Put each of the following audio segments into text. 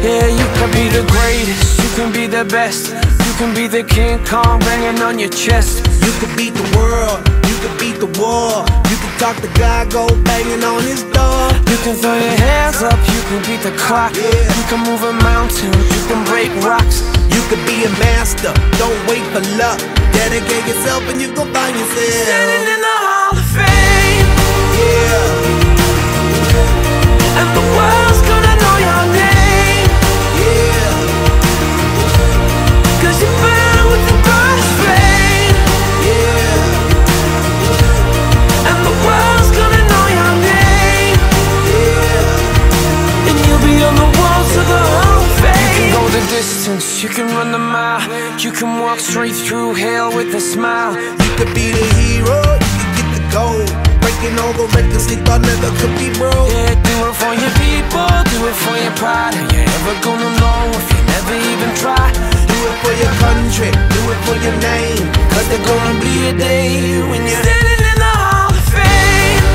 Yeah, you can be the greatest, you can be the best, you can be the King Kong banging on your chest. You can beat the world, you can beat the war. You can talk to God, go banging on his door. You can throw your hands up, you can beat the clock. You can move a mountain, you can break rocks. You can be a master, don't wait for luck. Dedicate yourself and you gon' find yourself standing in the Hall of Fame. Yeah. And the world's gonna know your name. Yeah. 'Cause you burn with the brightest flame. Yeah. And the world's gonna know your name. Yeah. And you'll be on the walls of the Hall of Fame. You can go the distance, you can run the mile, you can walk straight through hell with a smile. You could be the hero, you can get the gold, breaking all the records they thought never could be broke. Yeah, do it for your people, do it for your pride. Are you ever gonna know if you never even try? Do it for your country, do it for your name, 'cause there's gonna be a day when you're standing in the Hall of Fame.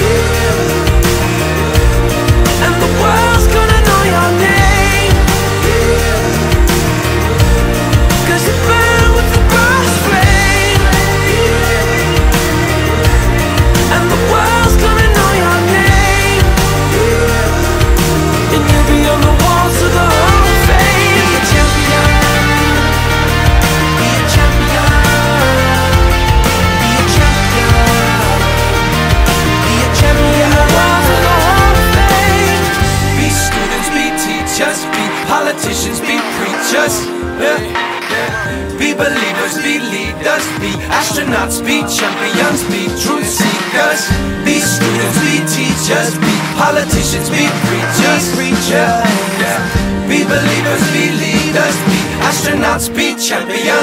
Yeah. And the world's gonna know your name. Yeah. 'Cause you burn with the brightest flame. Yeah. And the world's gonna know your name. Yeah. And you'll be on the walls of the Hall of Fame. Be a champion. Be a champion. Be a champion. Be a champion. On the walls of the Hall of Fame. Be students, be teachers, be politicians, be preachers. Yeah. Be believers, be leaders, be astronauts, be champions, be truth seekers. Be students, be teachers, be politicians, be preachers. Yeah. Be believers, be leaders, be astronauts, be champions.